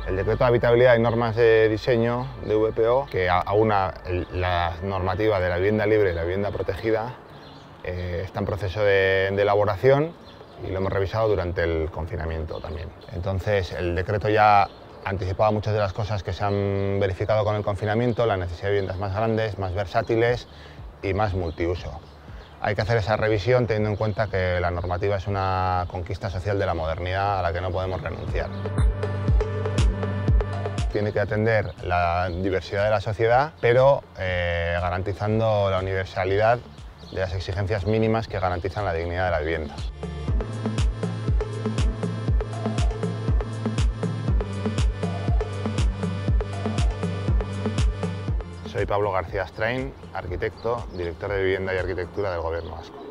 El decreto de habitabilidad y normas de diseño de VPO, que aúna la normativa de la vivienda libre y la vivienda protegida, está en proceso de elaboración y lo hemos revisado durante el confinamiento también. Entonces, el decreto ya anticipaba muchas de las cosas que se han verificado con el confinamiento, la necesidad de viviendas más grandes, más versátiles y más multiuso. Hay que hacer esa revisión teniendo en cuenta que la normativa es una conquista social de la modernidad a la que no podemos renunciar. Tiene que atender la diversidad de la sociedad, pero garantizando la universalidad de las exigencias mínimas que garantizan la dignidad de la vivienda. Soy Pablo García Strain, arquitecto, director de Vivienda y Arquitectura del Gobierno vasco.